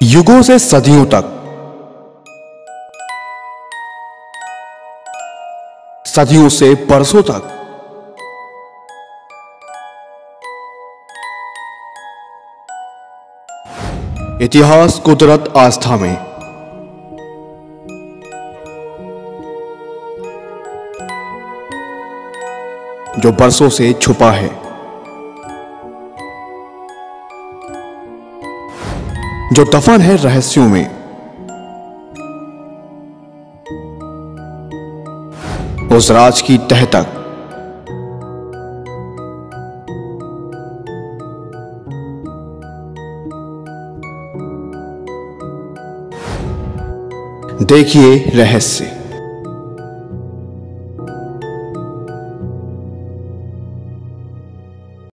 युगों से सदियों तक, सदियों से बरसों तक इतिहास, कुदरत, आस्था में जो बरसों से छुपा है, जो दफन है रहस्यों में, उस राज की तह तक देखिए रहस्य।